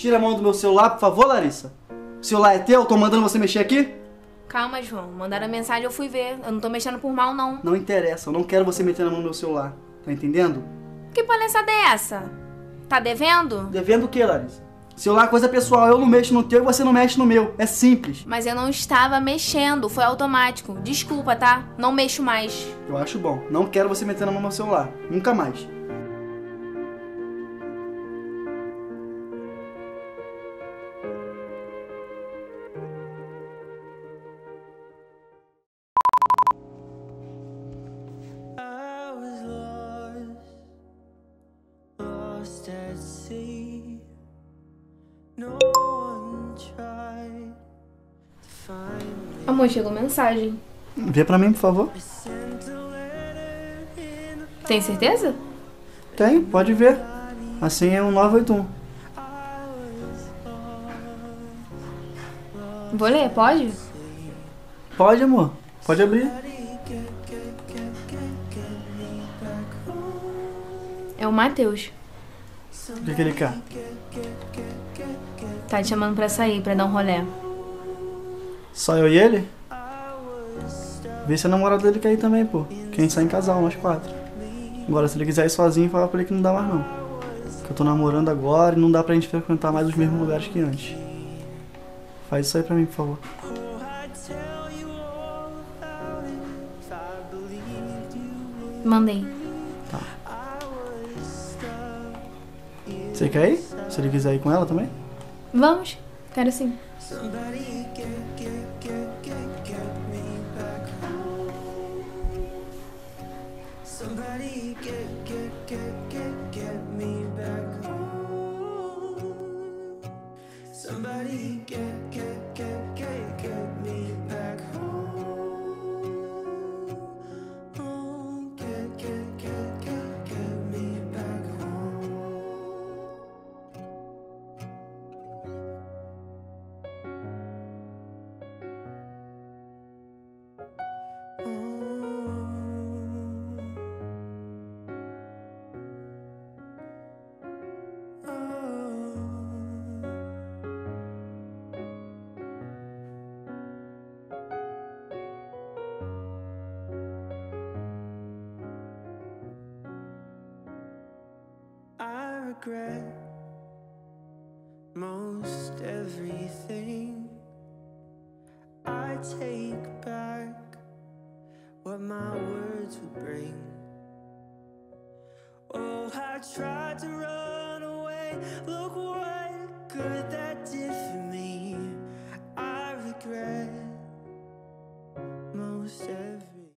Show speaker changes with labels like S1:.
S1: Tira a mão do meu celular, por favor, Larissa. O celular é teu? Tô mandando você mexer aqui?
S2: Calma, João. Mandaram a mensagem, eu fui ver. Eu não tô mexendo por mal, não.
S1: Não interessa, eu não quero você metendo a mão no meu celular. Tá entendendo?
S2: Que palhaçada é essa? Tá devendo?
S1: Devendo o quê, Larissa? Celular é coisa pessoal, eu não mexo no teu e você não mexe no meu. É simples.
S2: Mas eu não estava mexendo, foi automático. Desculpa, tá? Não mexo mais.
S1: Eu acho bom. Não quero você metendo a mão no meu celular. Nunca mais.
S3: At sea, no one tried to find me.
S2: Amor, chegou mensagem.
S1: Vê pra mim, por favor.
S3: Sent a letter in the
S2: Tem certeza?
S1: Tem, pode ver. Assim é um 981.
S2: Vou ler, pode?
S1: Pode, amor. Pode abrir.
S2: É o Matheus.
S1: O que ele quer?
S2: Tá te chamando pra sair, pra dar um rolê.
S1: Só eu e ele? Vê se a namorada dele quer ir também, pô. Quem sai em casal, nós 4. Agora, se ele quiser ir sozinho, fala pra ele que não dá mais não. Que eu tô namorando agora e não dá pra gente frequentar mais os mesmos lugares que antes. Faz isso aí pra mim, por favor.
S2: Mandei.
S1: Tá. Você quer ir? Se ele quiser ir com ela também?
S2: Vamos? Quero sim.
S3: somebody get me back home. Somebody get me back home. Somebody get me back home. Oh, get me back home. I regret most everything. I take back what my words would bring. Oh, I tried to run away. Look what good that did for me. I regret most everything.